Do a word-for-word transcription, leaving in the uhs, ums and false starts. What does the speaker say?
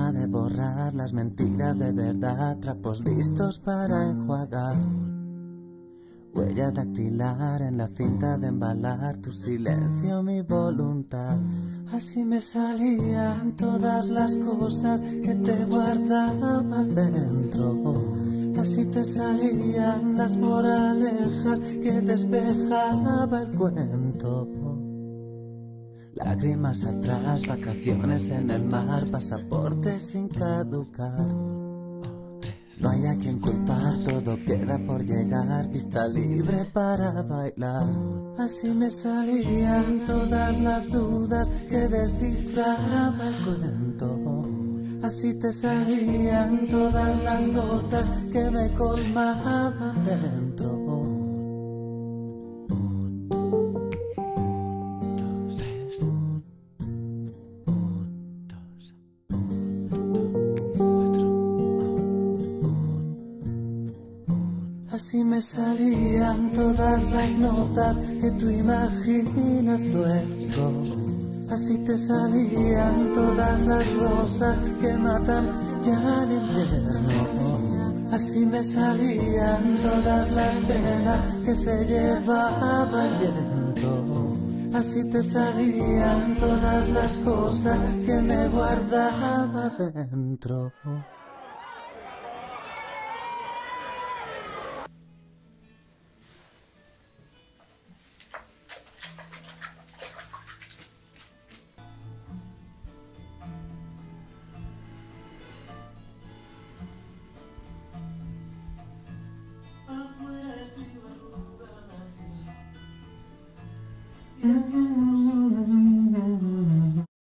forma de borrar las mentiras de verdad, trapos listos para enjuagar. Huella dactilar en la cinta de embalar, tu silencio, mi voluntad. Así me salían todas las cosas que te guardabas dentro. Así te salían las moralejas que despejaba el cuento. Lágrimas atrás, vacaciones en el mar, pasaporte sin caducar. No hay a quien culpar, todo queda por llegar, pista libre para bailar. Así me salían todas las dudas que descifraba el cuento. Así te salían todas las gotas que me colmaban dentro. Así me salían todas las notas que tú imaginas luego. Así te salían todas las rosas que matan ya en invierno. Así me salían todas las penas que se llevaba el viento. Así te salían todas las cosas que me guardaba dentro. Mm-hmm.